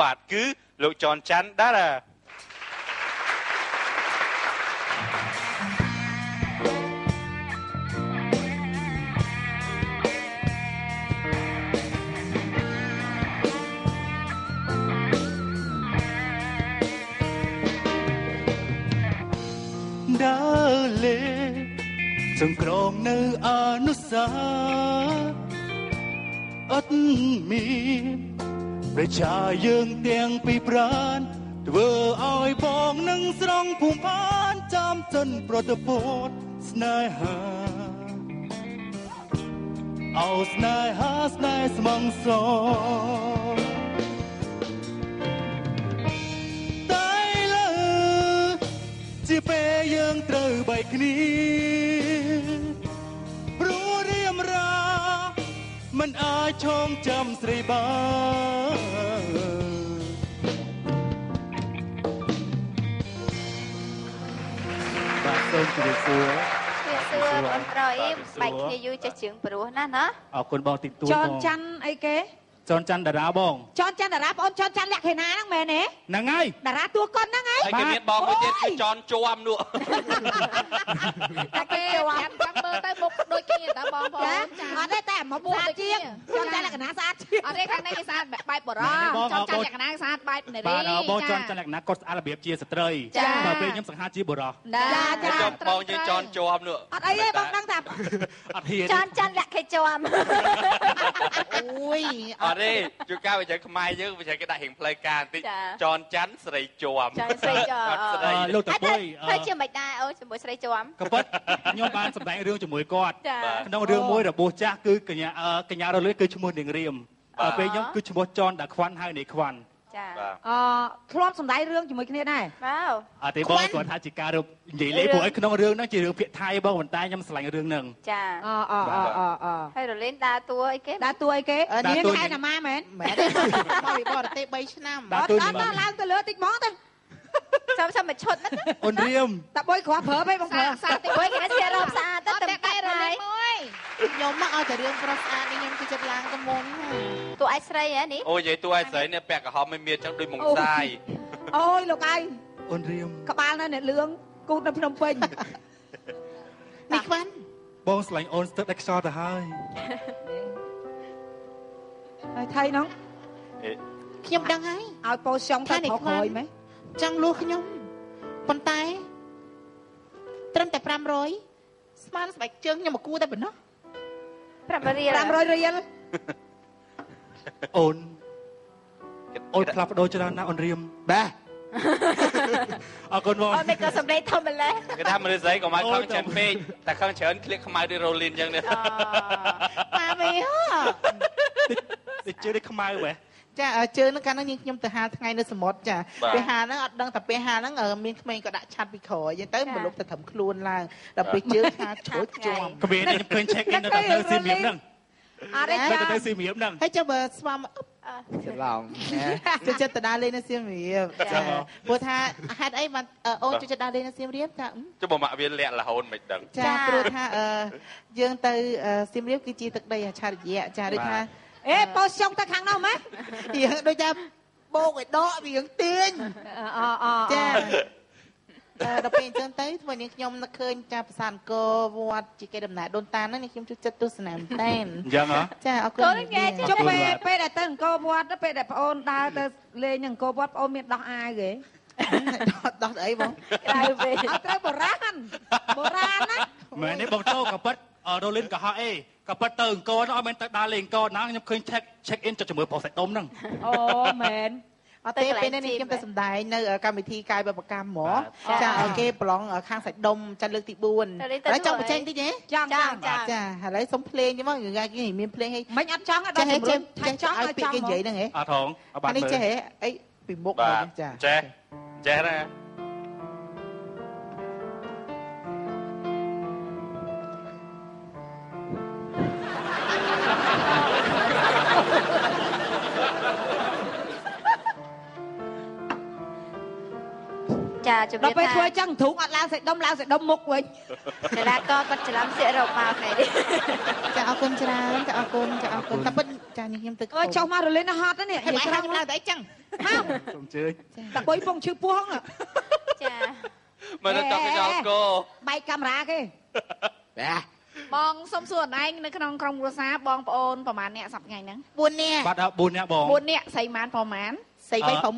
បាទគឺលោកចនច័ន្ទតារាដើរលេចង្ក្រងនៅអនុសាអត់មានប្រជាយើងទាំងពីរប្រានធ្វើឲ្យបងនឹងស្រង់ភូមិបានចាំចិនប្រតិពោតស្នេហាអោស្នេហាស្នេហ៍ស្មងសតែលើជាពេលយើងត្រូវបែកគ្នាព្រោះរៀមរាមិនអាចឈងចាំស្រីបានបាទសូមជម្រាបសួរបងប្រុសបែកគ្នាយូរចេះជើងព្រោះណាណាអរគុណបងទីទួចបងចនច័ន្ទអីគេចនច័ន្ទតារាបងចនច័ន្ទតារាបងអូនចនច័ន្ទលក្ខិណាហ្នឹងមែនទេហ្នឹងហើយតារាតួកុនហ្នឹងហើយហើយគេមានបងមួយទៀតគឺចនជួមនោះតែគេចាំមើលទៅមុខដូចគ្នាតាបងប្អូនអត់ទេតែមកបួសជាងចនច័ន្ទលក្ខណៈស្អាតជាងអត់ទេខាងនេះគេស្អាតបែបបរោះចនច័ន្ទលក្ខណៈស្អាតបែបនារីបាទបងចនច័ន្ទលក្ខណៈគាត់ស្អាតរបៀបជាស្ត្រីបើពេលខ្ញុំសង្ហាជាបុរសចាបងយើងចនជួមនោះអត់អីទេបងដឹងថាអត់ហ៊ានចនច័ន្ទលក្ខិជួមអូយអត់ទេជួនកាលវិទ្យាខ្មែរយើងវិទ្យាគេដាក់រៀងផ្លូវការបន្តិចចនច័ន្ទស្រីជួមចនស្រីជួមស្រីលោកតាពុយធ្វើជាមិនដែរអូជាមួយស្រីជួមក៏ប៉ុតខ្ញុំបានសម្ដែងរឿងជាមួយគាត់ក្នុងរឿងមួយរបួសចាស់គឺកញ្ញារលឿនគឺឈ្មោះនាងរៀមពេលខ្ញុំគឺឈ្មោះចនតាខ្វាន់ហើយនាងខ្វាន់ចាធ្លាប់សម្ដែងរឿងជាមួយគ្នាដែរបាទអត់ទេបងគាត់ថាជាការរកនិយាយលេងព្រោះឯក្នុងរឿងហ្នឹងជារឿងភាគថៃបងប៉ុន្តែខ្ញុំឆ្លាញ់រឿងហ្នឹងចាហើយរលីនដើរតួអីគេដើរតួអីគេនាងខែណាម៉ាមែនមែនទេមកពីបរទេស3ឆ្នាំអត់ឡើងទៅលើតិចហ្មងទៅចាំមកឈុតហ្នឹងអូនរៀមតាបុយគ្រាប់ប្រើពេកបងប្រើសាតិបុយគេស្អាតស្អាតទៅតែតែរលីនមួយខ្ញុំមកឲ្យតែរឿងប្រុសស្អាតនេះខ្ញុំគឺចិត្តឡើងទៅមុនតួឯស្រីហ៎នេះអូនិយាយតួឯស្រីនេះពាក់ក្រហមមិនមានចឹងដូចមុងសាយអូយលោកឯងអូនរៀមក្បាលនៅអ្នកលឿងគូតនៅភ្នំពេញនេះខ្វាន់បងស្លាញ់អូនស្ទើរដាច់ខ្យល់ទៅហើយថៃហ្នឹងខ្ញុំដឹងហើយឲ្យពោសុងទៅប្រក្រោយមែនចង់លួសខ្ញុំប៉ុន្តែត្រឹមតែ500ស្មានស្បែកជើងខ្ញុំមកគួរតែប៉ុណ្ណោះ 500រៀលអូនផ្លាស់ប្ដូរច្រើនណាស់អូនរៀមបាទអរគុណបងអូនមិនក៏សម្ដែងធំម្លេះគេថាមនុស្សស្រីក៏មកខឹងច្រើនពេកតែខឹងច្រើនคลิกខ្មៅដូចរ៉ូលីនចឹងនេះម៉ាមីតិចជឿដូចខ្មៅហ៎ចាជើងហ្នឹងកាលហ្នឹងខ្ញុំទៅហាលថ្ងៃនៅសមុទ្រចាពេលហាលហ្នឹងអត់ដឹងតែពេលហាលហ្នឹងមានក្មេងក៏ដាក់ឆាត់ពីក្រោយអញ្ចឹងទៅមកលុបទៅត្រឹមខ្លួនឡើងដល់ពេលជើងហាលជ្រួចជាប់ក្មេងខ្ញុំឃើញ check in នៅទៅសៀមរាបហ្នឹងអរេចាទៅសៀមរាបហ្នឹងហើយចាំបើស្វាមច្រឡំចិត្តទៅដើរលេងនៅសៀមរាបចាព្រោះថាហេតុអីបានអូនចិត្តដើរលេងនៅសៀមរាបចាចុះបើមកវាលាក់រហូតមិនដឹងចាព្រោះថាយើងទៅសៀមរាបគឺជាទឹកដីអច្ឆរិយៈចាដូចថាអេពោសុងទៅខាងនោះម៉េចរៀងដូចថាបោកឲ្យដករៀងទាញចាដល់ពេលអញ្ចឹងទៅធ្វើនាងខ្ញុំនឹកឃើញចាប្រាសាទអង្គរវត្តជាគេដំណើរដូនតាហ្នឹងខ្ញុំជួយចិត្តទស្សនាមែនតើអញ្ចឹងហ៎ចាអរគុណចុះពេលដែលទៅអង្គរវត្តពេលដែលប្អូនដើរទៅលេងអង្គរវត្តប្អូនមានដោះអាវទេដោះអីបងក្រៅវិញអត់ត្រូវបុរាណណាមែនទេបងចូលក៏ប៉ិតរ៉ូលីនក៏ហោះអេក៏ប៉ិតទៅអង្គរនោះអត់មែនទៅដើរលេងអង្គរណាខ្ញុំឃើញ check in ចុចជាមួយប្រុសសាច់ដុំហ្នឹងអូមែនអត់ទេពេលនេះខ្ញុំទៅសម្ដែងនៅកម្មវិធីកាយបព្វកម្មហ្មងចាឲ្យគេប្រឡងខាងសាច់ដុំចាលើកទី4ហើយចង់បញ្ចេញតិចទេចង់ចាឥឡូវសុំភ្លេងទេមកគេមានភ្លេងឲ្យមិនអត់ចង់ដល់ជំរុញថៃចង់ឲ្យគេនិយាយហ្នឹងហ៎អត់ហងអត់បាននេះចេះអីពីមុខចាចេះណាចាជំរាបថាដល់ពេលធ្វើចឹងទ្រូងអត់ឡើងសាច់ដុំមុខវិញតារាក៏គាត់ច្រឡំសៀករកមកថ្ងៃនេះចាអរគុណច្រើនចាអរគុណតែពិតចាខ្ញុំទៅអូចុះមករលីនហត់នេះខ្ញុំឡើងតែអីចឹងមកសូមជឿតែបុយពងឈឺពោះចាមើលទៅពីដល់គោបែកកាមេរ៉ាគេបងសុំសួរអឯងនៅក្នុងក្រុមគ្រួសារបងប្អូនប្រហែលអ្នកសប្តាហ៍ថ្ងៃហ្នឹង 4នាក់បាត់ដល់4នាក់បង 4នាក់ស្រីម៉ានប្រហែលស្រី3 6 ស្រី3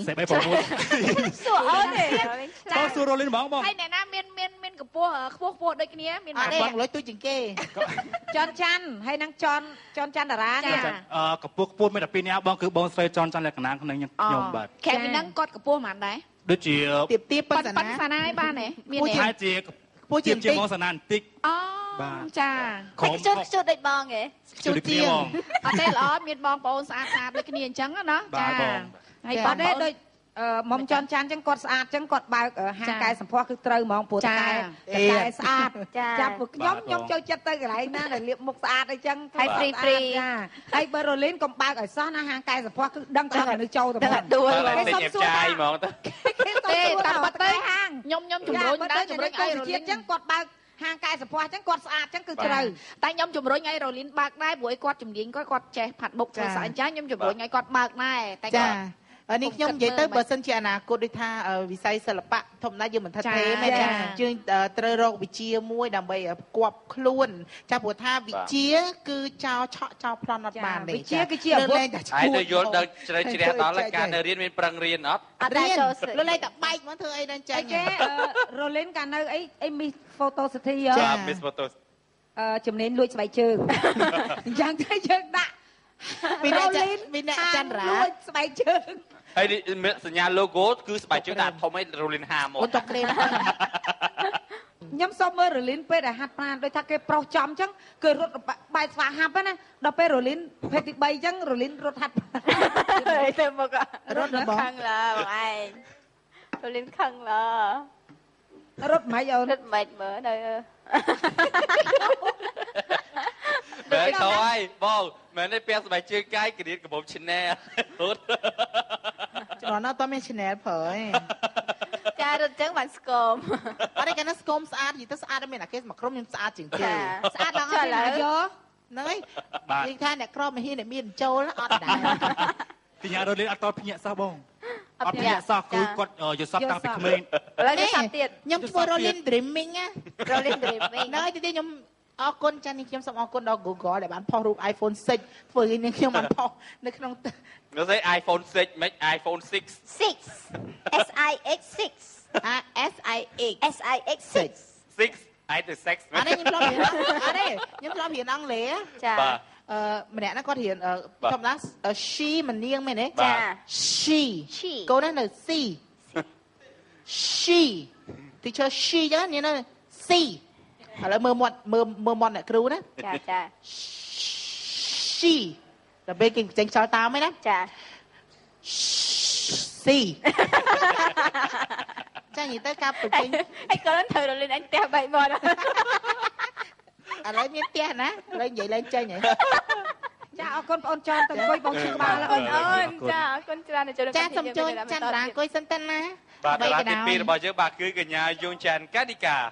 6 សួរអូនទេបងសួររលីនបងហើយអ្នកណាមានកម្ពស់ខ្ពស់ដូចគ្នាមានបងលុយទូចជាងគេចន់ច័ន្ទហើយនឹងចន់ច័ន្ទតារាចាកម្ពស់ខ្ពស់មានតែ2នាក់បងគឺបងស្រីចន់ច័ន្ទលក្ខណៈក្នុងខ្ញុំបាទខែពីហ្នឹងគាត់កម្ពស់ប៉ុន្មានដែរដូចជាទៀបប៉ុណ្ណាប៉ុណ្ណាហើយបានទេមានតែជាខ្ពស់ជាងបងសាណាបន្តិចបាទចាខ្ជុតដូចបងហ៎ខ្ជុតជាងអត់ទេល្អមានបងប្អូនស្អាតដូចគ្នាអញ្ចឹងណាចាហើយបាត់ទេដូចមុំចន់ច័ន្ទអញ្ចឹងគាត់ស្អាតអញ្ចឹងគាត់បើកហាងកែសម្ផស្សគឺត្រូវហ្មងព្រោះតែស្អាតចាប់ខ្ញុំចូលចិត្តទៅកន្លែងណាដែលលាបមុខស្អាតអីចឹងហើយហ្វ្រីចាហើយបើរលីនកុំបើកឲ្យសោះណាហាងកែសម្ផស្សគឺដឹងថានៅចូលទៅមកដួលគេសុំសួរចាយហ្មងទៅទេតាមបាត់ទៅហាងខ្ញុំជំរុញដែរជំរុញឲ្យរលីនអញ្ចឹងគាត់បើកហាងកែសម្ផស្សអញ្ចឹងគាត់ស្អាតអញ្ចឹងគឺត្រូវតែខ្ញុំជំរុញឲ្យរលីនបើកដែរព្រោះគាត់ជំនាញគាត់ចេះផាត់មុខធ្វើស្អាតអញ្ចឹងខ្ញុំជំរុញឲ្យគាត់បើកដែរតែគាត់នេះខ្ញុំនិយាយទៅបើសិនជាអនាគតដូចថាវិស័យសិល្បៈធម្មតាយើងមិនថាទេមែនទេយើងត្រូវរកវិជ្ជាមួយដើម្បីគប់ខ្លួនចាព្រោះថាវិជាគឺចោលឆក់ចោលប្លន់អត់បានទេវិជាគឺជាអាវុធហើយទៅយល់ដល់ជ្រៅជ្រះដល់ការនៅរៀនមានប្រឹងរៀនអត់អត់ដែរចូលលលែងតែបែកមកធ្វើអីដល់ចេះគេរលីនកាលនៅអីមីសហ្វូតូសិទ្ធីចាមីសហ្វូតូជំនាញលួចស្បែកជើងអញ្ចឹងទៅយើងដាក់ពីអ្នកចន្ទរាលួចស្បែកជើងហើយសញ្ញា logo គឺស្បែកជើងដាក់ធំឲ្យរលីនហាមកអូតក្រេខ្ញុំសុំមើលរលីនពេលដែលហាត់ប្រាណដូចថាគេប្រុសចំអញ្ចឹងគឺរត់បែកស្វាហាប់ណាដល់ពេលរលីនភេទទី3អញ្ចឹងរលីនរត់ហាត់ទៅមករត់របស់ខឹងឡើបងឯងរលីនខឹងឡើរត់មិនអូនរត់មិនមើលនៅបែរទៅហើយបងមែនទេពាក់ស្បែកជើងកាយគ្រៀតកំពុំ Channel រត់ច្រើនណាស់តើមាន Channel ប្រើឯងចារត់ចឹងបានស្គមអត់ទេកាលណាស្គមស្អាតនិយាយទៅស្អាតមានអាគេមកក្រុមខ្ញុំស្អាតជាងគេស្អាតឡើងអត់ឡើយហ្នឹងហើយនិយាយថាអ្នកក្រមមិនហ៊ានអ្នកមានចូលអត់ដែរទីញ៉ារត់លេងអត់តភ្ញាក់សោះបងអត់ភ្ញាក់សោះគឺគាត់យល់សពតាំងពីក្មេងឥឡូវនេះសពទៀតខ្ញុំធ្វើ Rolling Dreaming ណា Rolling Dreaming ហ្នឹងហើយទីខ្ញុំអរគុណចា៎នេះខ្ញុំសូមអរគុណដល់ Google ដែលបានផុសរូប iPhone 6 ធ្វើឲ្យខ្ញុំបានផុសនៅក្នុងនោះស្អី iPhone 6 មិន iPhone 6 SIX 6 SIX 6aiទៅ sex អត់ទេខ្ញុំធ្លាប់រៀនអត់ទេខ្ញុំធ្លាប់រៀនអង់គ្លេសចាម្នាក់ណាគាត់រៀនធម្មតា she មិននាងមែនទេចា she កូននៅ C she teacher she ចឹងនាងនៅ C ឥឡូវមើលមាត់អ្នកគ្រូណាចា she ដល់ពេលគេចេញខ្យល់តាមហ្នឹងណាចា C ចានិយាយទៅការប្រជែងអីគាត់ត្រូវរលីនអញផ្ទះបែកមកឥឡូវមានផ្ទះណាឥឡូវនិយាយឡើងចេញហ៎ចាអរគុណបងអូនចន់ទៅអង្គុយបងឈឺក្បាលអូនចាអរគុណច្រើនចូលចាសូមជួយច័ន្ទរាអង្គុយសិនទៅណាបាទតារាទី2របស់យើងបាទគឺកញ្ញាយងចាន់កាឌីកា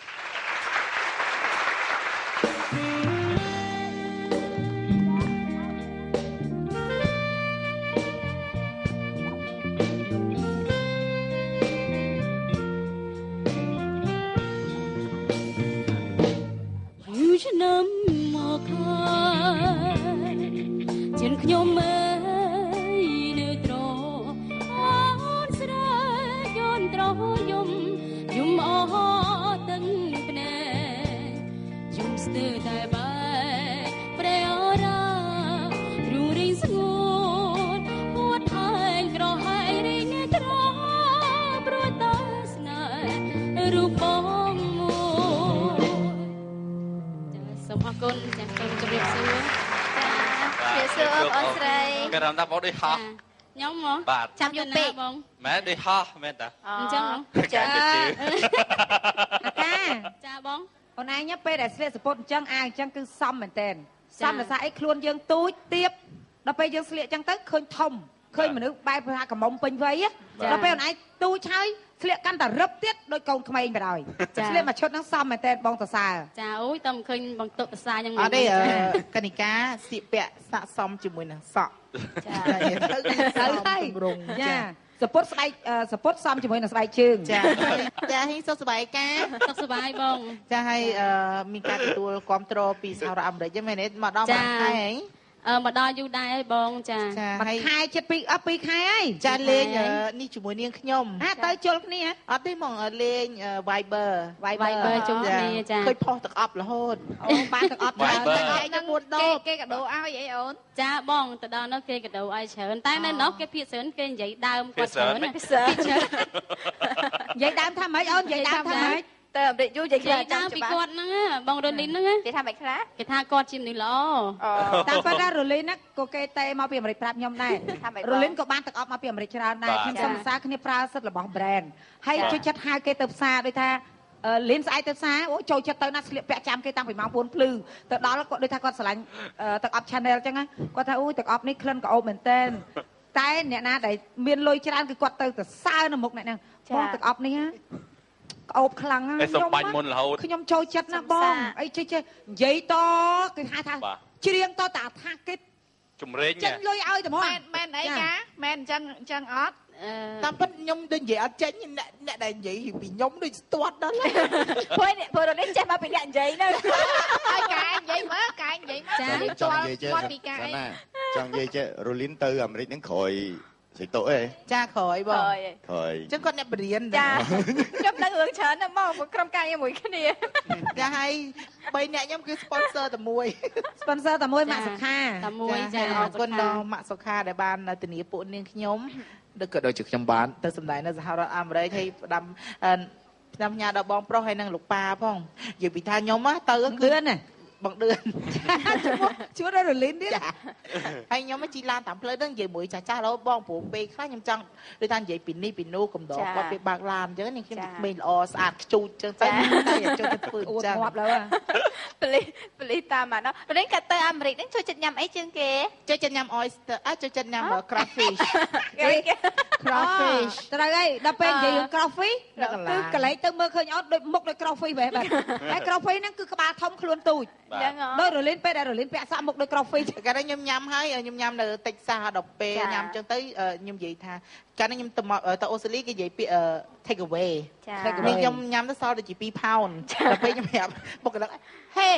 ឆ្នាំមកហើយចិនខ្ញុំអើយនៅត្រអូនស្រីយន់ត្រយំអស់ទាំងភ្នែកយំស្ទើរតែបែកប្រែអរាគ្រូរីងស្ងួនពួតថែងក្រហែងរីងត្រព្រោះតើស្នេហ៍រូបបងសូមអរគុណចា៎សូមជម្រាបសួរចាជម្រាបសួរអូនស្រីគេរំដាប់បងដូចហោះខ្ញុំហ៎ចាំយូរពេកបងមែនដូចហោះមែនតាអញ្ចឹងចាអាកាចាបងអូនឯងពេលដែលស្លៀកសពុតអញ្ចឹងអាអញ្ចឹងគឺសមមែនតើសមដោយសារអីខ្លួនយើងទូចទៀបដល់ពេលយើងស្លៀកអញ្ចឹងទៅឃើញធំឃើញមនុស្សបែបថាកំមុំពេញវ័យដល់ពេលអូនឯងទូចហើយស្លៀកកាន់តែរឹបទៀតដោយកូនក្មេងបណ្ដោយស្លៀកមួយឈុតហ្នឹងសមមែនតើបងសរសើរចាអូយតែមិនឃើញបងទុកសរសើរយ៉ាងម៉េចអត់ទេកណិកាស្លៀកពាក់ស័កសមជាមួយនឹងសក់ចាហើយចាសពុតស្បែកសពុតសំជាមួយនឹងស្បែកជើងចាចាហើយសុខសប្បាយកាសុខសប្បាយបងចាហើយមានការទទួលគ្រប់គ្រងពីសហរដ្ឋអាមេរិកហ្នឹងមែនទេមកដល់មួយខែមកដល់យូរដែរហើយបងចាមួយខែជិត2ខែហើយចាលេងនេះជាមួយនាងខ្ញុំទៅជុលគ្នាអត់ទេហ្មងលេង Viber ជុំគ្នាចាឃើញផុសទឹកអប់រហូតអូបានទឹកអប់ច្រើនតែខ្ញុំ4ដុល្លារគេកាដូឲ្យអីអូនចាបងទៅដល់នោះគេកាដូឲ្យច្រើនតែនៅនោះគេភាគច្រើនគេនិយាយដើមគាត់ច្រើនភាគច្រើននិយាយដើមថាម៉េចអូននិយាយដើមថាម៉េចតែអាមេរិកយូរនិយាយខ្លះចាំពីគាត់ហ្នឹងបងរលីនហ្នឹងគេថាមិនខ្លះគេថាគាត់ជាមនុស្សល្អតាមពិតថារលីនហ្នឹងក៏គេតេមកពីអាមេរិកប្រាប់ខ្ញុំដែររលីនក៏បានទឹកអប់មកពីអាមេរិកច្រើនដែរខ្ញុំសូមសរសើរគ្នាប្រើសិទ្ធិរបស់ brand ហើយជួយចិត្តហៅគេទៅផ្សារដូចថាលីនស្អែកទៅផ្សារអូចូលចិត្តទៅណាស្លៀកពាក់ចាំគេតាំងពីម៉ោង 4 ភ្លឺទៅដល់គាត់ដូចថាគាត់ស្រឡាញ់ទឹកអប់ channel អញ្ចឹងគាត់ថាអូយទឹកអប់នេះក្លិនក្អូបមែនតើតែអ្នកណាដែលមានលុយច្រើនគឺគាត់ទៅសើនៅមុខអ្នកហ្នឹងបងទឹកអប់នេះក្អូបខ្លាំងណាស់ខ្ញុំចូលចិត្តណាបងអីចេះនិយាយតគេហៅថាច្រៀងតតាថាគេជំរេងចេញលុយឲ្យតែមកមែនអីកាមែនអញ្ចឹងអត់តាមពិតខ្ញុំដូចនិយាយអត់ចេញអ្នកដែលនិយាយពីខ្ញុំដូចស្ទាត់ដល់ព្រោះនេះចេះមកពីអ្នកនិយាយទៅហើយកាយនិយាយមើលចាចង់និយាយចេះពីកាយចង់និយាយចេះរលីនទៅអាមេរិកហ្នឹងក្រោយស្អីតោអេចាក្រោយបងក្រោយចឹងគាត់អ្នកបរៀនចាខ្ញុំដឹងរឿងច្រើនណាស់មកក្រុមការងារមួយគ្នាចាហើយ3អ្នកខ្ញុំគឺ sponsor តែមួយ sponsor តែមួយម៉ាក់សុខាតែមួយចាអរគុណដល់ម៉ាក់សុខាដែលបានធានាពួកនាងខ្ញុំដូចក៏ដូចជាខ្ញុំបានទៅសម្ដែងនៅសហរដ្ឋអាមេរិកហើយផ្ដាំផ្ដាំញ៉ាដល់បងប្រុសហើយនឹងលោកប៉ាផងនិយាយពីថាខ្ញុំទៅគឺណាបងដឿនជួនរលីនទៀតហើយខ្ញុំជិះឡានតាមផ្លូវហ្នឹងនិយាយមួយចាស់ៗរហូតបងព្រោះពេលខ្លះខ្ញុំចង់ដូចថានិយាយពីនេះពីនោះកំដរគាត់ពេលបើកឡានអញ្ចឹងនេះខ្ញុំក្មេងល្អស្អាតខ្ជូតអញ្ចឹងទៅតែចូលទៅធ្វើអញ្ចឹងងាប់แล้วប៉លីតាមមកនោះប៉លីកាទៅអាមេរិកហ្នឹងចូលចិត្តញ៉ាំអីជាងគេចូលចិត្តញ៉ាំ oyster ចូលចិត្តញ៉ាំ crawfish crawfish ត្រូវហើយដល់ពេលនិយាយរឿង crawfish គឺកន្លែងទៅមើលឃើញអត់ដូចមុខដូច crawfish បែបតែ crawfish ហ្នឹងគឺក្បាលធំខ្លួនទូចដោយរលីនពេលដែលរលីនពាក់សាក់មុខដោយ crawfish កាលខ្ញុំញ៉ាំហើយខ្ញុំញ៉ាំនៅតិចសាដល់ពេលញ៉ាំអញ្ចឹងទៅខ្ញុំនិយាយថាកាលខ្ញុំទៅអូស្ត្រាលីគេនិយាយពី take away ខ្ញុំញ៉ាំទៅសល់ទៅជា2 pound ដល់ពេលខ្ញុំប្រាប់បុគ្គលិក hey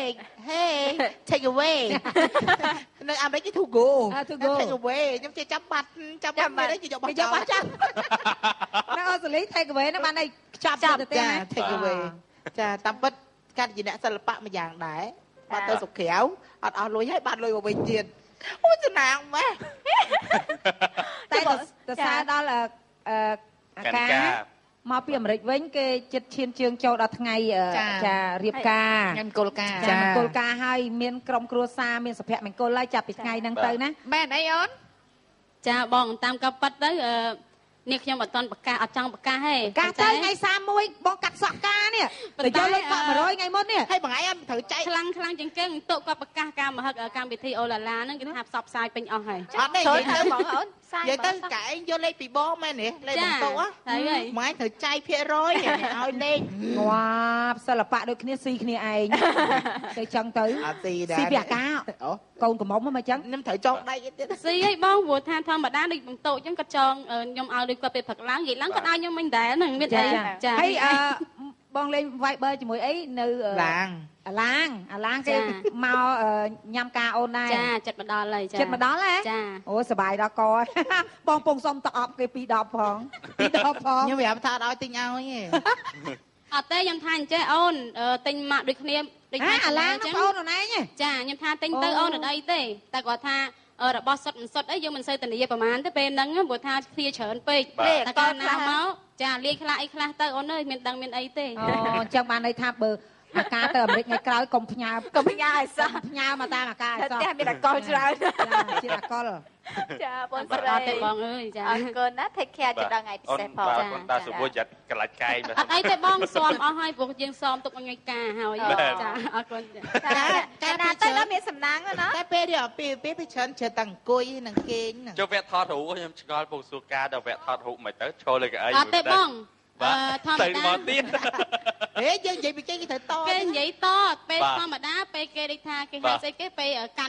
take away នៅអាមេរិកគេ to go take away ខ្ញុំចេះចាំបាត់នេះគេយកបាត់ចាំនៅអូស្ត្រាលី take away ហ្នឹងបានឲ្យចាប់ទៅទេ take away ចាតាមពិតកាត់ជាអ្នកសិល្បៈមួយយ៉ាងដែរបាត់ទៅសុខក្រៅអត់អស់លុយហើយបាត់លុយមកវិញទៀតអូចំណាងម៉ែតែទៅសារដល់អាកាមកពីអាមេរិកវិញគេចិត្តឈានជើងចូលដល់ថ្ងៃចារៀបការញ៉ាំគោលការចាគោលការហើយមានក្រុមគ្រួសារមានសុភមង្គលហើយចាប់ពីថ្ងៃហ្នឹងទៅណាមែនអីអូនចាបងតាមក៏ប៉ັດទៅនេះខ្ញុំអត់តន់ប្រកាសអត់ចង់ប្រកាសទេកាសទៅថ្ងៃ31បងកាត់សក់ការនេះទៅយកលុយកាក់100ថ្ងៃមុននេះហើយបងឯងត្រូវចែកខ្លាំងជាងគេតុគាត់ប្រកាសការមហឹកកម្មវិធីអូឡាឡាហ្នឹងគេថាផ្សព្វផ្សាយពេញអស់ហើយអត់ទេនិយាយទៅបងអូននិយាយទៅកែឯងយកលេខពីបងមែនទេលេខបន្ទុកហ្នឹងម៉ែត្រូវចែកភាគរយឲ្យលេខងាប់សិល្បៈដូចគ្នាស៊ីគ្នាឯងទៅចឹងទៅអត់ស៊ីដែរស៊ីពីអាកាកូនកំមុំមកចឹងខ្ញុំត្រូវចងដៃទៀតស៊ីឲ្យបងព្រោះថាធម្មតាដូចបន្ទុកចឹងគាត់ចងខ្ញុំឲ្យដូចគាត់ពេលព្រឹកឡើងនិយាយឡើងគាត់ឲ្យខ្ញុំមិនដែរហ្នឹងមានអីចាហើយបងលេង Viber ជាមួយអីនៅអាឡាងគេមកញ៉ាំការអូនដែរចាចិត្តមកដល់ហើយចិត្តមកដល់ហ៎ចាអូសុបាយដល់កបងពងសុំទឹកអប់គេ2 ដបផងខ្ញុំប្រាប់ថាឲ្យទិញឲ្យទេអត់ទេខ្ញុំថាអញ្ចេះអូនទិញមកដូចគ្នាដូចថាអាឡាងបងអូនអូនឯងចាខ្ញុំថាទិញទៅអូនអត់អីទេតែគាត់ថារបស់សុតមិនសុតអីយើងមិនសូវធានាប្រហែលទេពេលហ្នឹងព្រោះថាឃ្លាច្រើនពេកតែកាលណាមកចាលាយខ្លះអីខ្លះទៅអូនអើយមានដឹងមានអីទេអូអញ្ចឹងបានន័យថាបើអាការទៅអាមេរិកថ្ងៃក្រោយកុំផ្ញើឲ្យសោះផ្ញើមកតាមអាការឲ្យសោះតែមានអកលច្រើនជាអកលចាបងស្រីអត់ទេបងអើយចាអរគុណណា take care ជិតដល់ថ្ងៃពិសេសផងចាតាសុវ័យចិត្តកន្លាច់កែងអត់អីទេបងស៊ាំអស់ហើយព្រោះយើងស៊ាំទុកថ្ងៃការហើយចាអរគុណចាណាទៅដល់មានសំណាងណាតែពេលច្រើនជិតតាំងអង្គុយនឹងគេងចូលវគ្គថតរូបខ្ញុំឆ្ងល់ពងសួរការដល់វគ្គថតរូបមិនទៅឈរលើកៅអីអត់ទេបងធម្មតាទៅមកទៀតយើងនិយាយពីគេត្រូវតគេនិយាយតពេលធម្មតាពេលគេដូចថាគេហៅស្អីគេពេលកាន់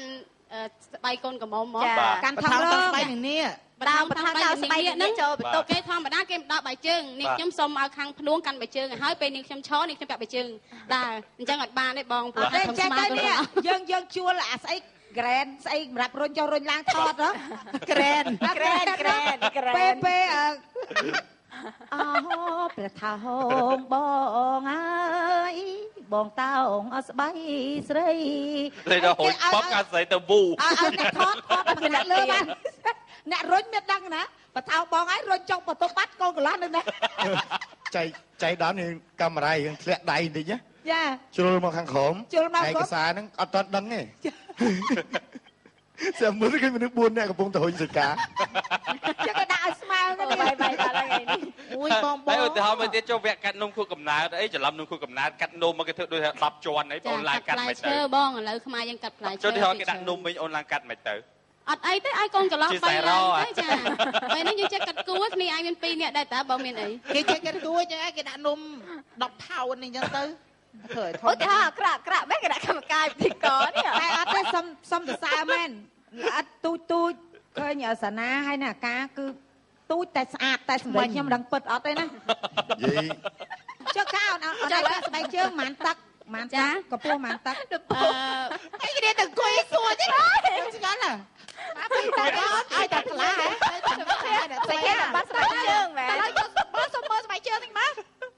ស្បែកកូនកំមុំមកកាន់ថងលើស្បែកនឹងនេះតាមបថាដល់ស្បែកនេះចូលបន្ទប់គេធម្មតាគេមិនដកបាយជើងនេះខ្ញុំសុំឲ្យខាងភ្នួងកាន់បាយជើងហើយពេលនេះខ្ញុំឈរនេះខ្ញុំពាក់បាយជើងដែរអញ្ចឹងអត់បានទេបងព្រោះថាខ្ញុំស្មារតីយើងជួលអាស្អីក្រែនស្អីសម្រាប់រុញចុះរុញឡើងថតហ៎ក្រែនពេលអូព្រះថាហងបងអើយបងតោងអត់ស្បៃស្រីលេដល់ហូចបបកាស្រីទៅវូអ្នកថតអ្នកលើបានអ្នករុញមានដឹងណាបថោបងហើយរុញចុកបន្ទប់បាត់កូនកន្លះនៅណាចៃដល់នេះកាមេរ៉ាយើងធ្លាក់ដៃបន្តិចណាចាជ្រុលមកខាងក្រោមឯកសារហ្នឹងអត់ទាន់ដឹងទេចាំមើលគេមនុស្ស4នាក់កំពុងទៅហុញសិកាចឹងក៏ដាក់ឲ្យស្មើទៅបាយដល់ថ្ងៃនេះមួយបងហើយឧទាហរណ៍មកទៀតចូលវគ្គកាត់នំខួរកំណើតអីច្រឡំនំខួរកំណើតកាត់នំមកគេធ្វើដូច10ជាន់អីបងឡើងកាត់មិនទៅបងឥឡូវខ្មែរយើងកាត់ផ្លែឈើចូលឧទាហរណ៍គេដាក់នំវិញអូនឡើងកាត់មិនទៅអត់អីទេឲ្យកូនច្រឡំ3ឡើងទេចាពេលនេះយើងចេះកាត់គួរគ្នាឯងមាន2នាក់ដែរតើបងមានអីគេចេះកាត់គួរចឹងឯងគេដាក់នំ10ផោនអីចឹងទៅធ្វើឲ្យធំអូថាក្រាក់បែរគេដាក់កម្មការពិធីករនេះតែអត់ទេសុំសរសើរមែនអត់ទូចឃើញសាណាហើយណាអាការគឺទូចតែស្អាតតែសម្រាប់ខ្ញុំមិនដឹងពិតអត់ទេណាយីចុះកោអត់ដាក់ស្បែកជើងម៉ានទឹកម៉ានចាកំពោះម៉ានទឹកអីគេទៅអង្គុយសួរទេខ្ញុំស្គាល់ណាពីតែអត់ឲ្យតែខ្លាហ៎តែគេបាត់ស្បែកជើងមែនតែបងសុំមើលស្បែកជើងតិចមក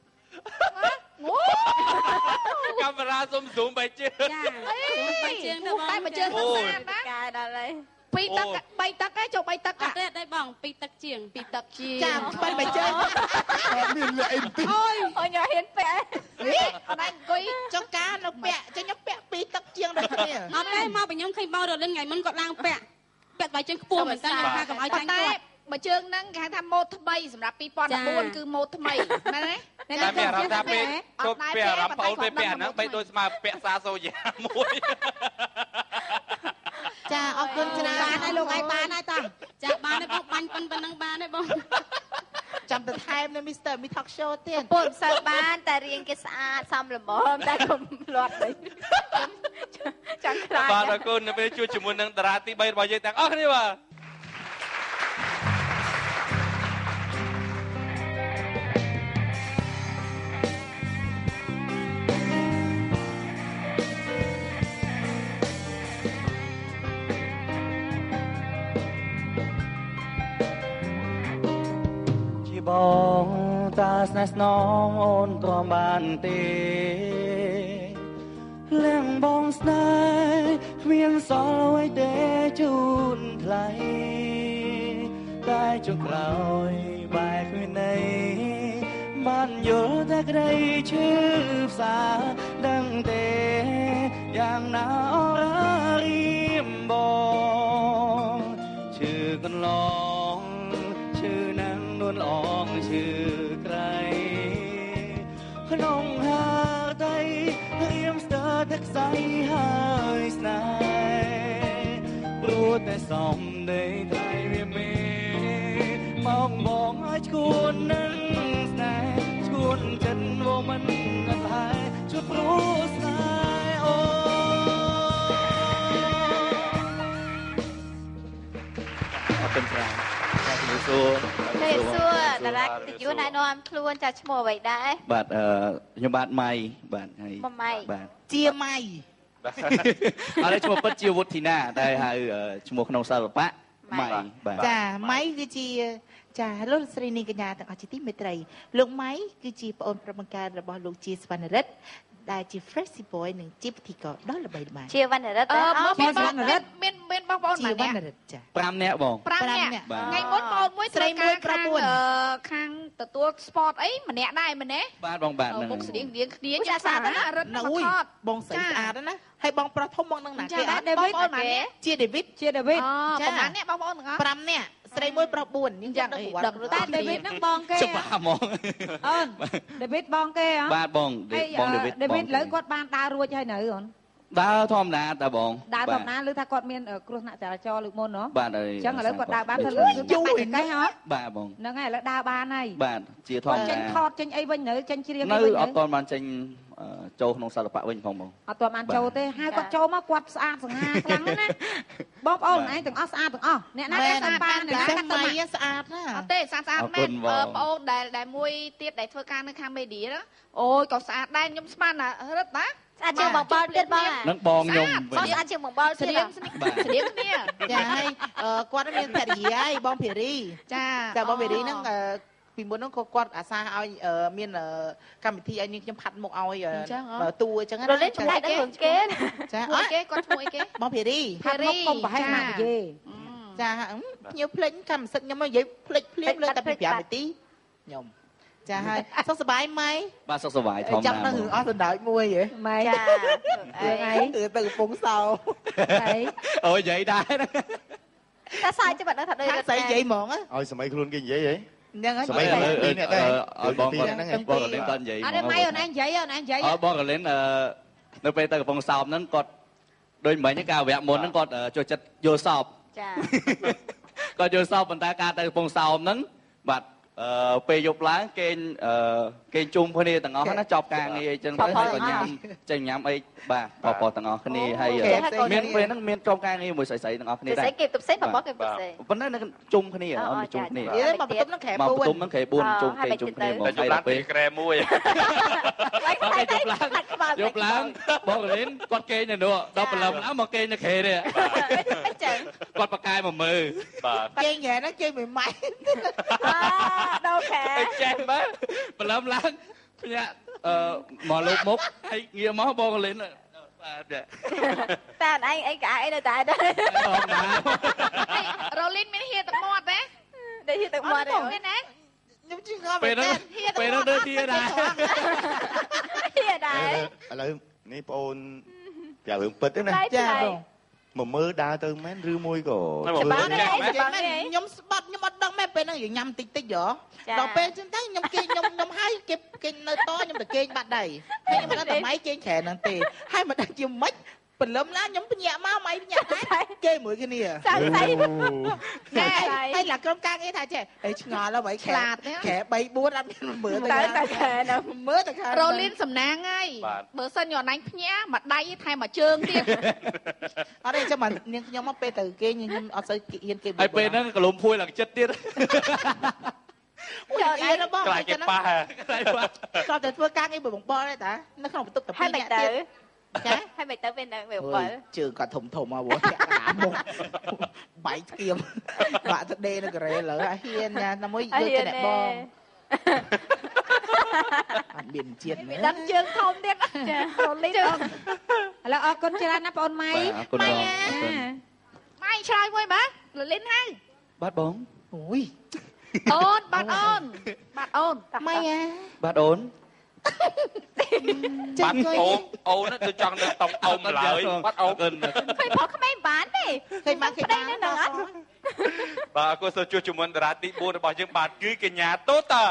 កាមេរ៉ាសុំស៊ូមបាយជើងចាបាយជើងទៅបងតែបាយជើងស្អាតណាកាយដល់ហើយ 2ទឹក3ទឹកឯងចូល3ទឹកអត់ទេអត់ទេបង2ទឹកជាងចាបាយជើងមានលអីទីអូញ៉ាហ៊ានពាក់នេះអត់អង្គុយចុកការនៅពាក់ចឹងខ្ញុំពាក់2ទឹកជាងដូចគ្នាអត់ទេមកបខ្ញុំឃើញបងរលឹងថ្ងៃមុនគាត់ឡើងពាក់បាយជើងខ្ពស់មែនតើថាកុំឲ្យចាញ់គាត់បើជើងហ្នឹងគេហៅថាម៉ូដថ្មីសម្រាប់2014គឺម៉ូដថ្មីមែនទេតែមានអារម្មណ៍ថាពេលគាត់ពេលអារម្មណ៍បងពេលពាក់ហ្នឹងបីដូចស្មើពាក់សាសូយ៉ាមួយចាអរគុណច្រើនបានហើយលោកឯងបានហើយតាចាបានហើយបងបាញ់ប៉ុណ្ណឹងបានហើយបងចាំទៅថែមនៅ Mr. Me Talk Show ទៀតពុនសូវបានតែរៀងគេស្អាតសមល្មមតែកុំលាត់ពេកចង់ខ្លាចបាទអរគុណនៅពេលជួបជាមួយនឹងតារាទី3របស់យើងទាំងអស់គ្នាបាទបងតាស្នេហ៍ស្នងអូនទ្រាំបានទេលៀងបងស្នេហ៍គ្មានសល់អ្វីទេជូនថ្លៃតែចុងក្រោយបែរគ្មានន័យបានយល់តែក្តីឈឺផ្សាដឹងទេយ៉ាងណាអររៀមបងឈឺកន្លងឈឺណាំងនួនល្អងឈឺក្រៃក្នុងហាដៃរៀមស្ទើរតែខ្សែហើយស្នេហ៍ព្រោះតែសំដីថ្លៃវាមេមកបងឲ្យឈួននឹងស្នេហ៍ឈួនចិត្តវមិនអត់ហើយជួបព្រោះស្នេហ៍អូអត់เป็นប្រាំសួរតារាកិត្តិយសណែនាំខ្លួនចាឈ្មោះអ្វីដែរបាទខ្ញុំបាទម៉ៃបាទហើយម៉ៃបាទជាម៉ៃអត់ឈ្មោះពិតជាវុធីណាតែហៅឈ្មោះក្នុងសិល្បៈម៉ៃបាទចាម៉ៃគឺជាចាលោកស្រីនាងកញ្ញាទាំងអស់ជាទីមេត្រីលោកម៉ៃគឺជាប្អូនប្រុសបង្កើតរបស់លោកជាសវណ្ណរិទ្ធដែលជា Freshie Boy និងជាពិធីករដ៏ល្បីល្បាញជាវណ្ណរិទ្ធមានបងប្អូនម៉ែអ្នកចា5នាក់បង 5នាក់ថ្ងៃមុនបងមួយស្រីមួយប្រុស4ខាងទទួល sport អីម្នាក់ដែរមែនទេបាទបងបាទមុខស្រៀងរៀងគ្នាចាស្អាតណារិទ្ធមកថតបងស្រីស្អាតណាហើយបងប្រុសធំមកនឹងណាគេអត់បងប្អូនម៉ែជា David ចាប្រហែលអ្នកបងប្អូនទាំងអស់5នាក់ស្រីមួយប្រុស4នេះយ៉ាងដឹកតែ David ហ្នឹងបងគេច្បាស់ហ្មងអូន David បងគេហ៎បាទបង David លើគាត់បានដើររួចហើយនៅអូន đá thom đá ta bông đá thom đá lưới tha con miên ở cruise nạ chả cho lực môn nó bạn ơi chẳng ở lớp còn đá bán thân lưới chui cái hả bà bông nó ngay là đá ba này bạn chia thom tranh đá thọt tranh ấy bên nữa tranh chia riêng nơi ở toàn bàn tranh châu nông sản bạ bên phòng bông ở toàn bàn châu thế hai con châu mà quạt sạt sừng hà lắm nè bóp ôn này từng ớt sạt từng nè nát cái sạt ba này cái mày sạt á ទេស្អាតមែនបងអូនដែលមួយទៀតដែលធ្វើការនៅខាងមេឌីណាអូយក៏ស្អាតដែរខ្ញុំស្មានណារឹតណាស្អាតជាងបងបលទៀតបងនឹងបងខ្ញុំបងស្អាតជាងបងបលទៀតស្រៀងគ្នាចាហើយគាត់មានភរិយាហើយបងភរីចាតែបងភរីហ្នឹងពីមុនហ្នឹងក៏គាត់អាសាឲ្យមានកម្មវិធីឲ្យនាងខ្ញុំផាត់មុខឲ្យតួអញ្ចឹងណារលេងឆ្លៃទៅរឿងគេចាអត់គេគាត់ឈ្មោះអីគេបងភរីផាត់មុខកុំប្រហែលណានិយាយចាញៀវភ្លេចកម្មសិទ្ធខ្ញុំមកនិយាយភ្លេចភ្លាមលើតែពី5នាទីខ្ញុំចាហើយសុខសប្បាយម៉ៃបាទសុខសប្បាយធម្មតាចាំនៅរឿងអស់សណ្ដើចមួយហ៎ម៉ៃចាអីគឺទៅកំពង់សោអីអូយនិយាយដែរតែសាយចាំបាត់ដឹងថាដូចស្អីនិយាយហ្មងឲ្យសម័យខ្លួនគេនិយាយហីហ្នឹងហើយសម័យនេះអ្នកដែរឲ្យបងគាត់លេងគាត់និយាយអត់ម៉ៃអូនឯងនិយាយអូនឯងនិយាយបងក៏លេងនៅពេលទៅកំពង់សោមហ្នឹងគាត់ដូចមិញការវគ្គមុនហ្នឹងគាត់ចូលចិត្តយល់សពចាគាត់យល់សពប៉ុន្តែការទៅកំពង់សោមហ្នឹងបាទពេលយប់ឡើងគេជុំគ្នាទាំងអស់ណាចប់ការងារអីចឹងទៅហើយក៏ញ៉ាំចេញញ៉ាំអីបាទបបទាំងអស់គ្នាហើយមានពេលហ្នឹងមានក្រុមការងារមួយស្រីៗទាំងអស់គ្នាដែរស្រីគេទៅផ្សេងបបគេផ្សេងប៉ុន្តែនៅជុំគ្នាអត់ជុំគ្នាមកបន្ទប់ហ្នឹងខែ4 មកបន្ទប់ហ្នឹងខែ4ជុំគេជុំគ្នាមកហើយពេលក្រែមួយយប់ឡើងបងកលិនគាត់គេងនៅនោះដល់ព្រលឹមឡើងមកគេងនៅខែនេះចឹងគាត់បកាយមកមើលបាទគេងហែហ្នឹងគេមួយម៉ៃដល់ខែចេះមើលព្រលឹមឡើងភ្ញាក់មកលោកមុខហើយងាកមកបងកលិនបាទតែអញអីក្អែអីនៅតែដែររលីនមានហៀទឹកមាត់ទេដូចហៀទឹកមាត់ទេមែនទេខ្ញុំជិះងំពេលនោះទៅហៀដែរហៀដែរឥឡូវនេះបងអូនប្រាប់រឿងពិតទេណាចាបងមកមើលដើរទៅមែនឬមួយក៏ខ្ញុំស្បាត់ខ្ញុំអត់ដឹងមែនពេលហ្នឹងញ៉ាំតិចតិចហ៎ដល់ពេលចឹងទៅខ្ញុំគេខ្ញុំហើយគេនៅតខ្ញុំទៅគេងបាត់ដែរហើយខ្ញុំមិនដឹងតែម៉ៃគេងក្រែហ្នឹងទេហើយមិនដឹងជាម៉េចព្រលឹមឡើងខ្ញុំភ្ញាក់មកម៉ៃភ្ញាក់ដែរគេមួយគ្នាសាក់ស្អីហើយឡាក្រុមការងារថាចេះអីឆ្ងល់ហើយខ្លាតក្រែ3 4អត់មានមើលទៅតែខែណាមើលតែខែរលីនសំណាងហើយបើសិនយកអញភ្ញាក់មួយដៃថែមមួយជើងទៀតអត់ទេចាំនាងខ្ញុំមកពេលទៅគេខ្ញុំអត់សូវហ៊ានគេហើយពេលហ្នឹងកលុំភួយឡើងចិត្តទៀតអូយអីណាបងខ្លាចគេប៉ះគាត់ទៅធ្វើការងារបងបលទេតានៅក្នុងបន្ទប់តែ 2នាក់ទៀតចាហើយមិនទៅពេលហ្នឹងវា 7ជើងគាត់ធំមកវត្តកាមុខបែកធៀមបាក់ទៅដេនៅកូរ៉េលើហ៊ានណាមួយយកទៅអ្នកបងអត់មានជាតិមែនដឹងជើងធំទៀតចារលីនឥឡូវអរគុណច្រើនណាបងអូនម៉ៃម៉ៃឆ្លើយមួយបាទរលីនហើយបាទបងអូយអូនបាទអូនម៉ៃបាទអូនបាត់អូនទៅចង់នៅតុកអ៊ំឡើយបាត់អូនឃើញផងក្មេងបានទេឃើញបានគេបានហ្នឹងអត់បាទអរគុណសូមជួបជាមួយតារាទី4របស់យើងបាទគឺកញ្ញាតូតា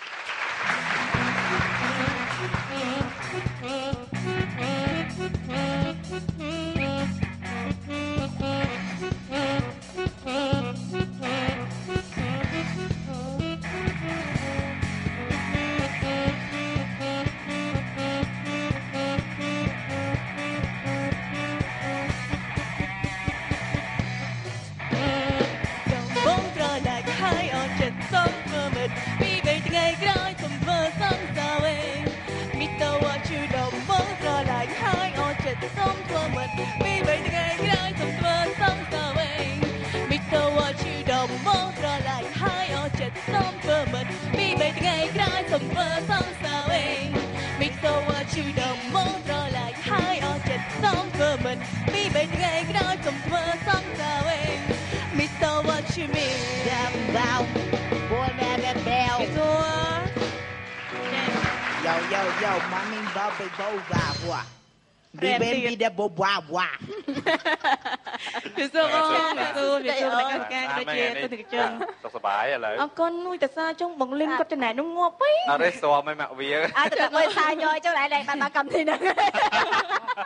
សូមធ្វើមិនពី3ថ្ងៃក្រោយសូមធ្វើសង្សារវិញមីទៅវ៉ាឈឺដល់មកត្រឡៃហើយអត់ចិត្តសូមធ្វើមិនពី3ថ្ងៃក្រោយសូមធ្វើសង្សារវិញមីទៅវ៉ាឈឺដល់មកត្រឡៃហើយអត់ចិត្តសូមធ្វើមិនពី3ថ្ងៃក្រោយសូមធ្វើសង្សារវិញមីទៅវ៉ាឈឺមីយ៉ាំបោបួលមែនបែលយោម៉ាមីបោបេបោវ៉ាវ៉ាBaby dia boba wah. Bisa không? Bisa nak kan kerja tu kerja. សុខសប្បាយឥឡូវអរគុណមួយតាសាចុងបងលីនគាត់ចំណាយនោះងាប់ហីអត់ទេស្វាមឲ្យម៉ាក់វាអើតែមើលសាញយចុះlạiបានកម្មវិធីហ្នឹងត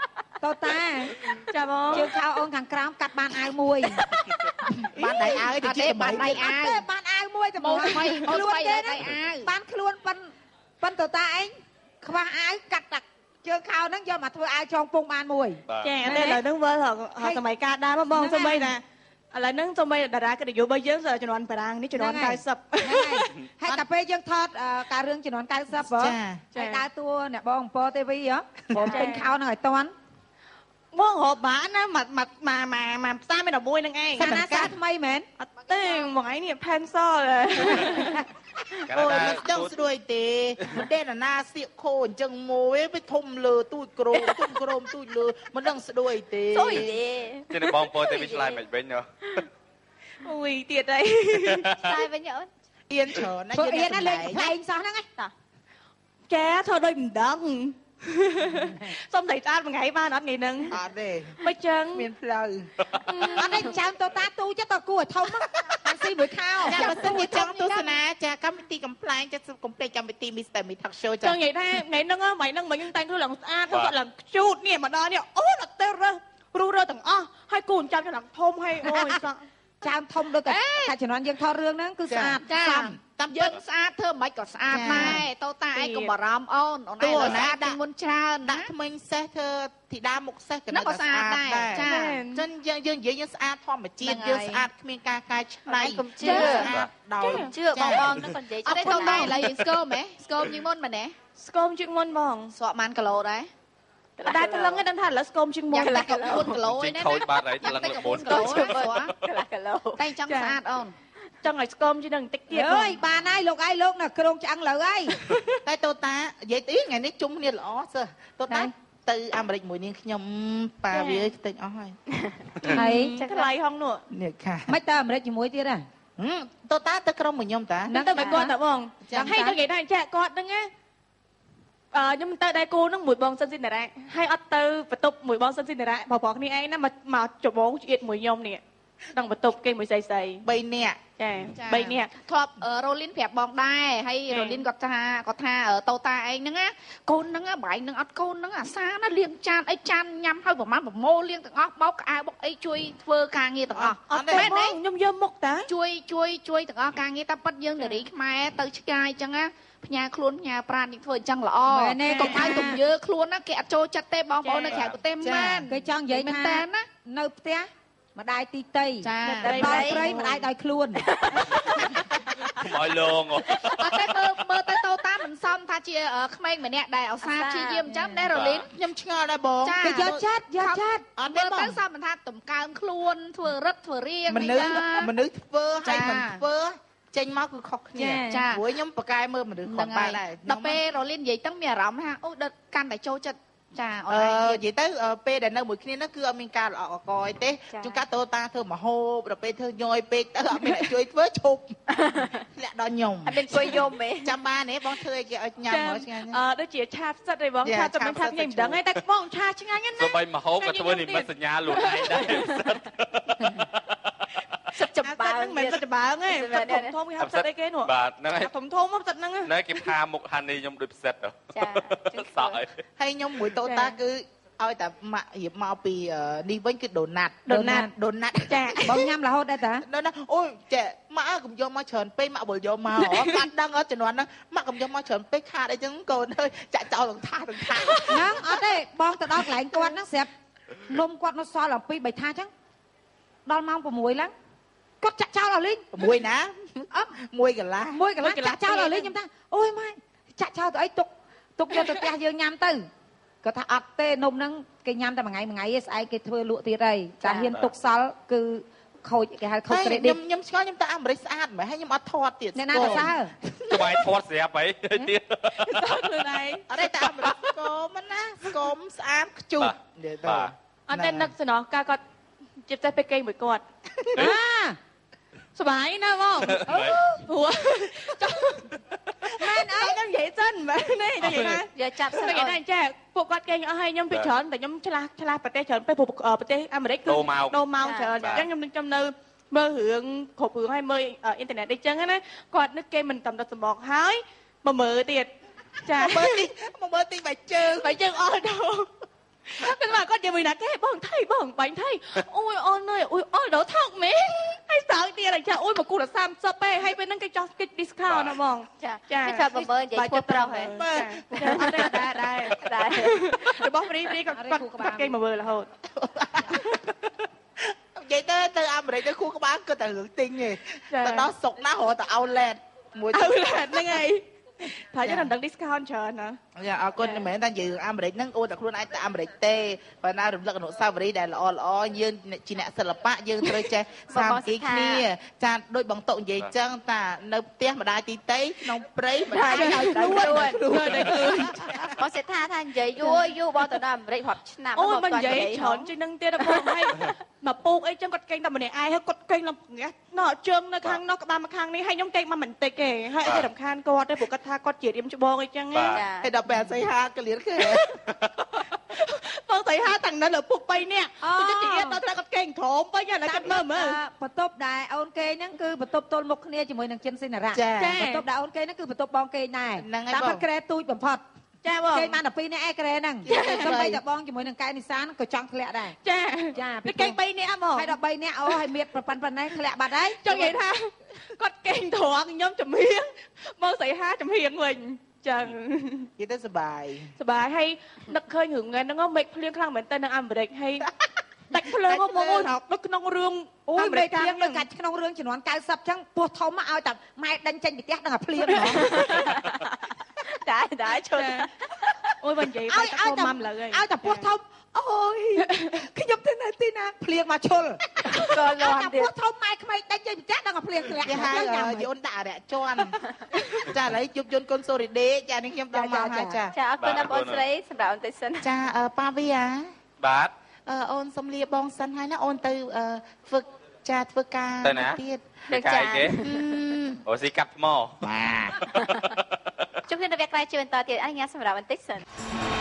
តូតាចាបងជើងខោអូនខាងក្រោមកាត់បានអាវមួយបានដៃអាវទៅជាបានដៃអាវបានអាវមួយតែមកថ្មីខ្លួនគេដៃអាវបានខ្លួនប៉ុនតូតាឯងខ្វះអាវកាត់តាជើងខោហ្នឹងយកមកធ្វើអាវចងពងបានមួយចាតែឥឡូវហ្នឹងមើលសម័យកាលដែរបងសូម្បីណាឥឡូវហ្នឹងសូម្បីតារាកិត្តិយសរបស់យើងជំនាន់បារាំងនេះជំនាន់90 ហើយតែពេលយើងថតការរឿងជំនាន់90បងហើយដើរតួអ្នកបងអំពរទេវីហ៎បងពេញខោហ្នឹងឲ្យតន់បងរកបានណាមកផ្សារមាន11ហ្នឹងឯងសាណាសាថ្មីមែនអត់ទេមួយថ្ងៃនេះផែនសល់អូយមិនដឹងស្រួយទេមិនដែលណាសៀកខូអញ្ចឹងមួយវាធំលើទូចក្រមទូចលើមិនដឹងស្រួយទេស្រួយទេចេះបងប្អូនទេវាឆ្លើយមិនវិញហ៎អូយទៀតអីឆ្លើយវិញអូនអៀនច្រើនណាយើងអៀនណាលេងផ្លែងសោះហ្នឹងតោះចាធ្វើដូចមិនដឹងសុំតែស្អាតមួយថ្ងៃបានអត់ថ្ងៃហ្នឹងអត់ទេមិនចឹងមានផ្លូវអត់ទេចាំតូតាទូចទៅគួរឲ្យធំបានស៊ីមួយខោចាបើសិនជាចង់ទស្សនាចាកម្មវិធីកំ pl ែងចាកុំភ្លេចកម្មវិធី Mr. Me Talk Show ចាចង់និយាយថាថ្ងៃហ្នឹងថ្ងៃហ្នឹងមិញតែងខ្លួនឡើងស្អាតគាត់ឡើងខ្ជូតនេះមកដល់នេះអូអត់ទៅរើទាំងអស់ហើយគូនចាំចឡើងធំហើយអូយសក់ចាំធំដូចតែជំនាន់យើងថតរឿងហ្នឹងគឺស្អាតចាំតាមយើងស្អាតធ្វើមិនក៏ស្អាតដែរតូតាឯងកុំបារម្ភអូនឯងស្អាតដាក់មុនច្រើនដាក់ថ្មិញសេះធ្វើធីតាមុខសេះក៏ស្អាតដែរចាចឹងយើងនិយាយយើងស្អាតធម្មជាតិយើងស្អាតគ្មានការកែច្នៃកុំជឿដោយជឿបងនឹងក៏និយាយអត់ទេតូតាឥឡូវយើងស្គមហ៎ស្គមជាងមុនមែនទេស្គមជាងមុនបងស្រកបានគីឡូដែរតែថ្លឹងហ្នឹងដឹងថាឥឡូវស្គមជាងមុន 4គីឡូឯណាខូចបាត់ហើយថ្លឹង4គីឡូតែចង់ស្អាតអូនចង់ឲ្យស្គមជាងនឹងបន្តិចទៀតអើយបានហើយលោកឯងលោកនៅក្រុងឆ្អឹងលើហើយតែតូតានិយាយទីថ្ងៃនេះជុំគ្នាល្អសោះតូតាទៅអាមេរិកមួយនាងខ្ញុំប៉ាវាតិចអស់ហើយហើយថ្លៃហងនោះនេះខាមិនទៅអាមេរិកជាមួយទៀតហ៎តូតាទៅក្រុមមួយខ្ញុំតាហ្នឹងទៅមកគាត់តាបងហើយទៅនិយាយថាចាក់គាត់ហ្នឹងណាខ្ញុំទៅដៃគូហ្នឹងមួយបងសិនស៊ីនារ៉ាហើយអត់ទៅបន្ទប់មួយបងសិនស៊ីនារ៉ាបងប្រុសគ្នាឯងណាមកច្បងជាតិមួយខ្ញុំនេះដល់បន្ទប់គេមួយស្រី 3នាក់ចា3នាក់ធ្លាប់រ៉ូលីនប្រាប់បងដែរហើយរ៉ូលីនគាត់ថាតូតាឯងហ្នឹងណាកូនហ្នឹងបែងហ្នឹងអត់កូនហ្នឹងអាសាណាលាងចានអីចានញ៉ាំហើយប្រហែលប្រមូលលាងទាំងអស់បោកក្អៅបុកអីជួយធ្វើការងារទាំងអស់អត់ទេបងខ្ញុំយកមុខតាជួយទាំងអស់ការងារតែប៉ិតយើងនារីខ្មែរទៅឆ្ងាយអញ្ចឹងណាផ្ញើខ្លួនផ្ញើប្រាណនេះធ្វើអញ្ចឹងល្អកុំឲ្យទំយើខ្លួនណាគេអត់ចូលចិត្តទេបងប្អូននៅក្រៅប្រទេសមែនគេចង់និយាយថានៅផ្ទះម្ដាយទីតីដល់ព្រៃម្ដាយដោយខ្លួនឲ្យលងអត់ទេមើលទៅតូតាមិនសមថាជាក្មេងម្នាក់ដែរឧស្សាហ៍ព្យាយាមចាំដែររលីនខ្ញុំឆ្ងល់ដែរបងគេយកចាត់អត់មើលទៅសមថាតម្កើងខ្លួនធ្វើរឹតធ្វើរៀងមនុស្សធ្វើហើយមិនធ្វើចេញមកគឺខុសគ្នាព្រោះខ្ញុំប្រកែមើលមនុស្សគាត់បែបដែរដល់ពេលរលីននិយាយទៅមានអារម្មណ៍ថាអូដិតកាន់តែចូលចិត្តចាអូននិយាយទៅពេលដែលនៅមួយគ្នានោះគឺអត់មានការល្អអកយទេជួនកាលតូតាធ្វើមហូបដល់ពេលធ្វើញយពេកទៅអត់មានអ្នកជួយធ្វើឈប់លាក់ដល់ខ្ញុំអត់មានជួយយំទេចាំបានទេបងធ្វើឲ្យគេឲ្យញ៉ាំមកឆ្ងាញ់ដូចជាឆាផ្សិតទេបងឆាចាំមិនថាខ្ញុំមិនដឹងទេតែបងឆាឆ្ងាញ់ណាស់សូម្បីមហូបក៏ធ្វើនិមិត្តសញ្ញាលួនឯងដែរសិតចំបើងមិនសិតចំបើងទេធំគេហៅផ្សិតអីគេនោះបាទហ្នឹងហើយធំផ្សិតហ្នឹងហ្នឹងគេផាមុខហានីខ្ញុំដូចផ្សិតចាសក់ហើយខ្ញុំមួយតូតាគឺឲ្យតែម៉ាក់រៀបមកពីនេះវិញគឺដូណាត់ចាបងញ៉ាំរហូតដែរតាដូណាត់អូយចាម៉ាក់កុំយកមកច្រើនពេកម៉ាក់បុលយកមកបាត់ដឹងអត់ជំនាន់ហ្នឹងម៉ាក់កុំយកមកច្រើនពេកខាតអីចឹងកូនអើយចាក់ចោលទាំងថាហ្នឹងអត់ទេបងទៅដល់កន្លែងគាត់ហ្នឹងស្រាប់នំគាត់នៅសល់2 3ថាចឹងដល់ម៉ោង6ឡើងគាត់ចាក់ចោលអស់លេង 6ណាអត់ 1កន្លះចាក់ចោលអស់លេងខ្ញុំថាអូយម៉ែចាក់ចោលទៅអីទុកយកទៅផ្ទះយើងញ៉ាំទៅគាត់ថាអត់ទេនំហ្នឹងគេញ៉ាំតែមួយថ្ងៃឯងស្អែកគេធ្វើលក់ទៀតហើយចាហ៊ានទុកសល់គឺខូចគេហៅខូច credit ខ្ញុំឆ្ងល់ខ្ញុំទៅអាមេរិកស្អាតមែនហើយខ្ញុំអត់ធាត់ទៀតអ្នកណាទៅសើក្បាយធាត់ស្រាប់ហីទៀតខ្លួនឯងអត់ទេតែអាមេរិកស្គមណាស្គមស្អាតខ្ជុះបាទអត់ទេនឹកស្នោះកាគាត់ជិបតែពេលគេមួយគាត់សบายណាបងព្រោះមែនអីខ្ញុំនិយាយសិនមែនទេនិយាយថាយកចាប់សិននិយាយថាចាពួកគាត់គេអស់ហើយខ្ញុំពីច្រើនតែខ្ញុំឆ្លាស់ប្រទេសច្រើនពេលប្រទេសអាមេរិកគឺដូរមកច្រើនអញ្ចឹងខ្ញុំនៅមើលរឿងគ្រប់រឿងហើយមើលអ៊ីនធឺណិតអីចឹងណាគាត់នឹកគេមិនតំដសម្បកហើយមកមើលទៀតចាមើលទីបាច់ជើងអស់ដល់ Cái mà con chỉ vì là cái bong thay bánh thay. Ôi on ơi, ôi đỡ thật mẹ. Hay sợ đi là cha ôi mà cô là Sam Sope hay bên năng cái cho cái discount nào mong. Dạ. Cái sao bà bơi vậy chua trâu hả? Đây. Rồi bóc đi con bắt cây mà bơi là thôi. Vậy tới Amerik tới khu các bạn cứ tại hưởng tinh gì. Tao đó sụt ná hộ tao outlet. Outlet đây ngay. Phải cho nên đừng discount chờ nè. Dạ, ở con mẹ ta dự Amerik nâng ô tại khuôn ai tại Amerik tê và na rụm lật nụ sao vậy đây là o dương chị nè sợ là bạ dương tôi chơi sam kí kia cha đôi bằng tụng vậy chăng ta nấu té mà đai tí tế nông prey mà đai luôn Con sẽ tha vậy vui bao tụi nó Amerik hoặc Nam ôi mình vậy chọn chứ nâng tia đâu hay mà pu ấy chẳng có kênh đâu mà này ai hết có kênh là nó trơn nó khang nó ba mà khang này hay nhóm kênh mà mình tê kề hay cái đầm khan con đây buộc cắt tha con chỉ điểm cho bông ấy chăng ấy hay đập bè xây ha cái liệt cái con thấy ha thằng nó là phục bay nè tôi cho chị tao thấy con kênh thốn với nhau là cái mơ mà បន្ទប់ដែរអូនគេហ្នឹងគឺបន្ទប់ទល់មុខគ្នាជាមួយនឹងចិនសេនារៈបន្ទប់ដែរអូនគេហ្នឹងគឺបន្ទប់បងគេដែរតាមផាត់ក្រែទូចបំផុតចាបងគេបាន12នាក់ឯក្រែហ្នឹងសំបីតែបងជាមួយនឹងកែនិសានក៏ចង់ធ្លាក់ដែរចាពីកេង3នាក់ហ្មងហើយ13នាក់អូហើយមានប្រព័ន្ធប៉ុណ្ណេះធ្លាក់បាត់ហើយចង់និយាយថាគាត់កេងធរខ្ញុំចំហៀងបងស្រីហាចំហៀងវិញចឹងនិយាយទៅសបាយហើយនឹកឃើញរឿងហ្នឹងមេឃភ្លៀងខ្លាំងមែនតើនៅអាមេរិកហើយដាច់ភ្លើងមកអូននៅក្នុងរឿងអូយមេឃភ្លៀងនៅកាច់ក្នុងរឿងចំនួន90ចឹងពោះធំមកឲ្យតែម៉ែដេញចេញពីផ្ទះដឹងតែភ្លៀងហ្មងដែរឈុតអូយបើនិយាយបាច់ទៅម៉ាំលើឲ្យតែពោះធំអូយខ្ញុំទៅនៅទីណាភ្លៀងមកឈុលក៏លន់ទៀតពោះធំម៉ែក្មេងដេញចេញពីផ្ទះដឹងតែភ្លៀងធ្លាក់ហើយយូនដាក់រយៈជន់ចាឥឡូវជប់យន្តគុនសូរីដេចានេះខ្ញុំដល់មកហើយចាអរគុណដល់បងស្រីសម្រាប់អូនទៅសិនចាប៉ាវីអាបាទអូនសុំលាបងសិនហើយណាអូនទៅធ្វើការទៀតធ្វើការគេអូស៊ីកាប់ថ្មបាទជុំគ្នានៅវគ្គក្រោយជួយបន្តទៀតអញ្ញាសម្រាប់បន្តិចសិន